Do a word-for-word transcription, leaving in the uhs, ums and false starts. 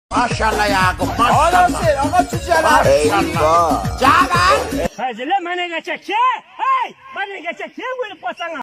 Maşallah Yakup maşallah. Anam sen ama çiçeğler. Eyvallah. Canan. Hazırla bana geçecek. Hey, bana geçecek. Böyle pasana.